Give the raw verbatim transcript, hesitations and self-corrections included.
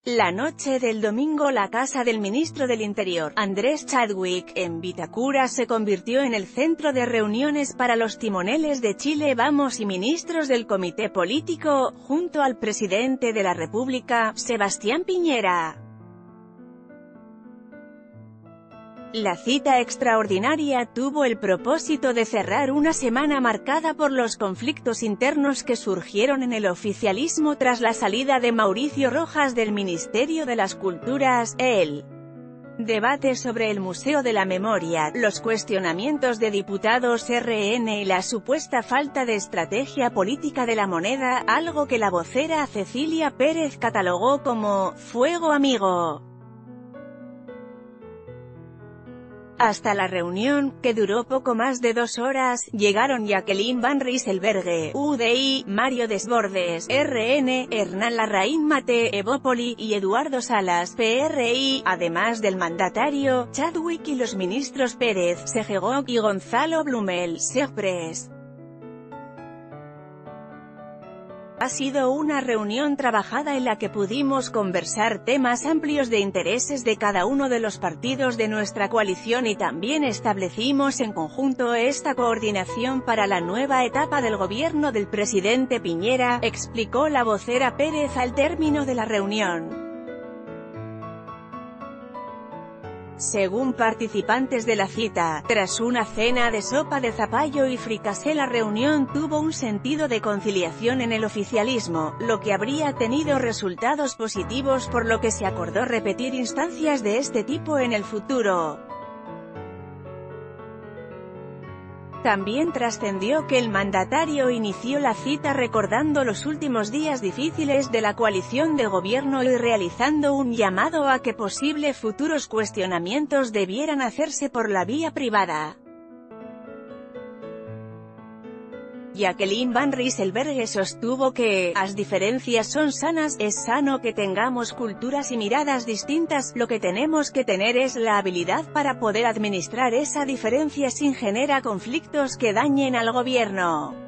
La noche del domingo la casa del ministro del Interior, Andrés Chadwick, en Vitacura se convirtió en el centro de reuniones para los timoneles de Chile Vamos y ministros del comité político, junto al presidente de la República, Sebastián Piñera. La cita extraordinaria tuvo el propósito de cerrar una semana marcada por los conflictos internos que surgieron en el oficialismo tras la salida de Mauricio Rojas del Ministerio de las Culturas, el debate sobre el Museo de la Memoria, los cuestionamientos de diputados R N y la supuesta falta de estrategia política de la moneda, algo que la vocera Cecilia Pérez catalogó como «fuego amigo». Hasta la reunión, que duró poco más de dos horas, llegaron Jacqueline Van Rysselberghe, U D I, Mario Desbordes, R N, Hernán Larraín Mate, Evópoli, y Eduardo Salas, P R I, además del mandatario, Chadwick y los ministros Pérez, Segegov, y Gonzalo Blumel, Segpres. Ha sido una reunión trabajada en la que pudimos conversar temas amplios de intereses de cada uno de los partidos de nuestra coalición y también establecimos en conjunto esta coordinación para la nueva etapa del gobierno del presidente Piñera, explicó la vocera Pérez al término de la reunión. Según participantes de la cita, tras una cena de sopa de zapallo y fricasé, la reunión tuvo un sentido de conciliación en el oficialismo, lo que habría tenido resultados positivos por lo que se acordó repetir instancias de este tipo en el futuro. También trascendió que el mandatario inició la cita recordando los últimos días difíciles de la coalición de gobierno y realizando un llamado a que posibles futuros cuestionamientos debieran hacerse por la vía privada. Jacqueline Van Rysselberghe sostuvo que, las diferencias son sanas, es sano que tengamos culturas y miradas distintas, lo que tenemos que tener es la habilidad para poder administrar esa diferencia sin generar conflictos que dañen al gobierno.